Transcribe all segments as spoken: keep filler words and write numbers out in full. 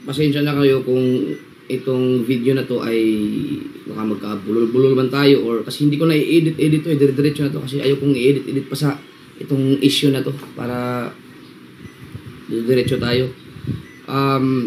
pasensya na kayo kung itong video na to ay baka magkabulol-bulol man tayo or kasi hindi ko na i-edit edit to, eh, dire-diretso na to kasi ayaw kong i-edit edit pa sa itong issue na to para dire-diretso tayo. Um,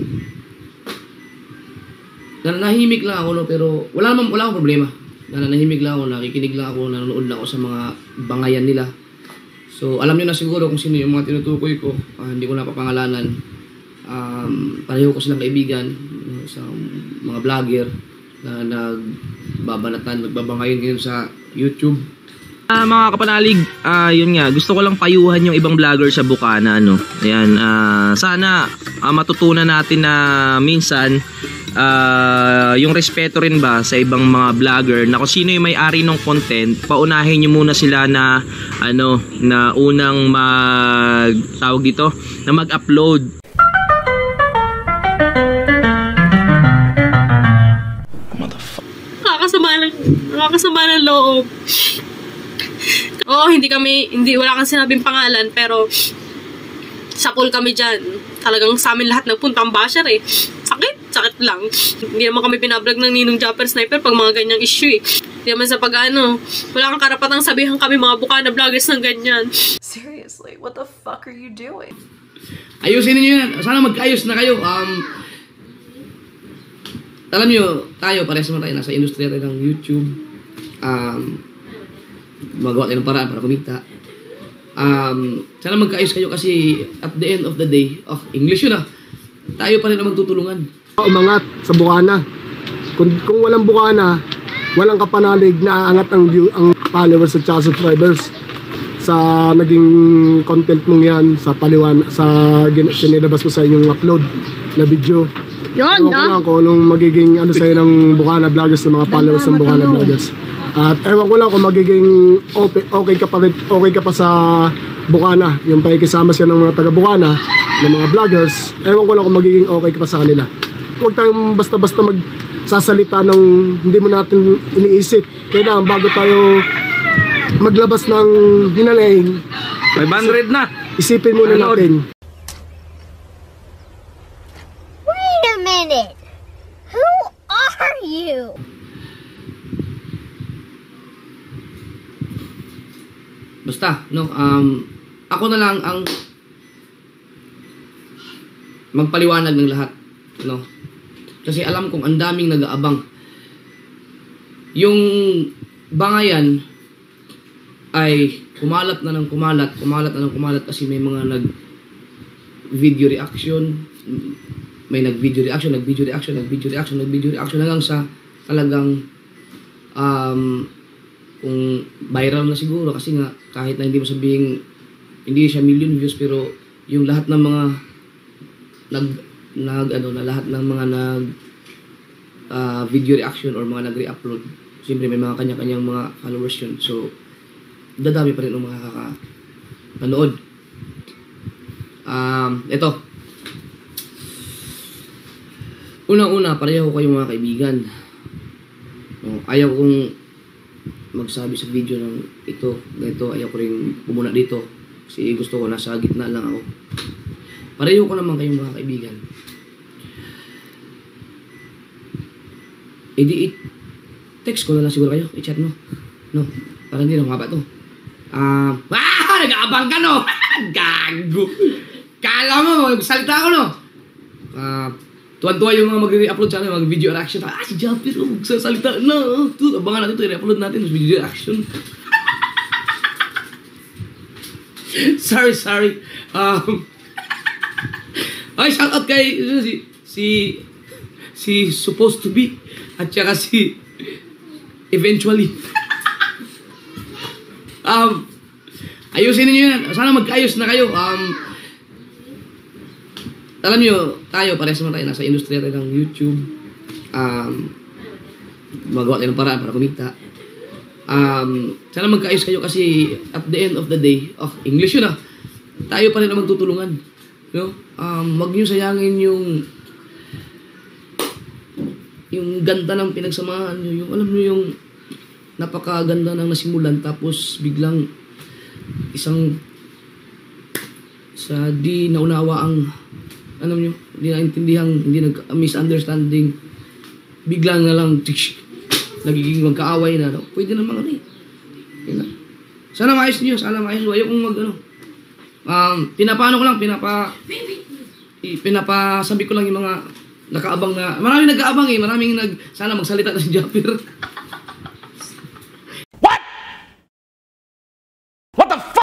nananahimik lang ako no, pero wala naman wala akong problema. Nananahimik lang ako, nakikinig lang ako, nanonood lang ako sa mga bangayan nila. So, alam niyo na siguro kung sino yung mga tinutukoy ko. Uh, hindi ko napapangalanan. Um, pareho ko silang kaibigan, sa mga vlogger na nagbabanatan, nagbabangayon ngayon sa YouTube. Uh, mga kapanalig, uh, yun nga, gusto ko lang payuhan yung ibang vlogger sa Bukana, ano. Ayan, uh, sana uh, matutunan natin na minsan Uh, yung respeto rin ba sa ibang mga vlogger na kung sino yung may-ari ng content, paunahin nyo muna sila na ano, na unang mag tawag dito, na mag-upload. Nakakasama ng nakakasama ng loob. Oo, hindi kami, hindi, wala kang sinabing pangalan, pero sa pool kami dyan. Talagang sa amin lahat nagpunta ang basher eh. Sakit, sakit lang. Hindi naman kami binablog ng Ninong Japper Sniper pag mga ganyang issue eh. Hindi naman sa pag-ano, wala kang karapatang sabihan kami mga Bukana vloggers ng ganyan. Seriously, what the fuck are you doing? Ayusin niyo yan. Sana magkaayos na kayo. Um, alam niyo, tayo, parehas naman tayo. Nasa industriya tayo ng YouTube. Um, magawa tayo ng paraan para kumita. Um, sana magkaayos kayo kasi at the end of the day, oh, English yun ah, tayo pa rin ang magtutulungan. Umangat sa Bukana. Kung, kung walang Bukana, walang kapanalig na aangat ang, view, ang followers at subscribers sa naging content mong yan, sa paliwan, sa sinilabas ko sa inyong upload na video. Yun, ewan ko lang kung anong magiging ano sa'yo ng Bukana vloggers, ng mga followers ng Bukana vloggers. At ewan ko lang kung magiging okay, okay ka pa okay ka pa sa Bukana, yung pakikisama siya ng mga taga Bukana, ng mga vloggers. Ewan ko lang kung magiging okay ka pa sa kanila. Huwag tayong basta-basta magsasalita ng hindi mo natin iniisip. Kailangan bago tayo maglabas ng hinalaing, five hundred na. Isipin muna natin. Wait a minute. Who are you? Basta, no, um, ako na lang ang magpaliwanag ng lahat, no. Kasi alam kong ang daming nag-aabang. Yung bangayan ay kumalat na ng kumalat, kumalat na ng kumalat kasi may mga nag video reaction, may nag video reaction, nag video reaction, nag video reaction, nag video reaction hanggang sa talagang um, kung viral na siguro kasi nga kahit na hindi mo sabihin hindi siya million views pero yung lahat ng mga nag nag ano na lahat ng mga nag uh, video reaction or mga nag-re-upload siyempre may mga kanya-kanyang mga followers yun so dadami pa rin ang mga kakapanood. Um, ito unang-una pareho ko kayong mga kaibigan no, ayaw kong magsabi sa video ng ito, ganito, ayaw ko rin pumuna dito kasi gusto ko nasa gitna lang ako. Pareho ko naman kayong mga kaibigan. E di, text ko na lang siguro kayo, i-chat mo. No, parang hindi na mababa to. Ah, uh, ah, nag-aabang ka no? Gago! Kala mo, magsalita ko no? Ah, uh, tuwan-tuwa yung mga mag-re-upload sa akin, mag-video reaction. Ah, si Japper, oh, magsasalita na. Oh, ito, abangan natin ito, i-upload natin, video reaction. sorry, sorry. Um, ay, shout out kay si, si, si supposed to be, at saka si eventually. um, ayusin niyo yan. Sana magkaayos na kayo. Um, Alam niyo, tayo, parehas naman tayo, nasa industriya tayo ng YouTube. Um, magawa tayo ng paraan para kumita. Um, sana magkaayos kayo kasi at the end of the day, oh, English yun ah, tayo pa rin ang magtutulungan. No? Um, wag niyo sayangin yung yung ganda ng pinagsamahan niyo. Yung, alam niyo yung napakaganda ng nasimulan tapos biglang isang sa di naunawa ang ano nyo, hindi naintindihan, hindi nag-misunderstanding, bigla na lang, tish, nagiging magkaaway na, no? Pwede naman ano eh. Yun lang. Sana maayos nyo, sana maayos nyo. Ayaw kong mag, ano, um, pinapano ko lang, pinapa, i- pinapasabi ko lang yung mga nakaabang na, maraming nag-aabang eh, maraming nag, sana magsalita na si Japper.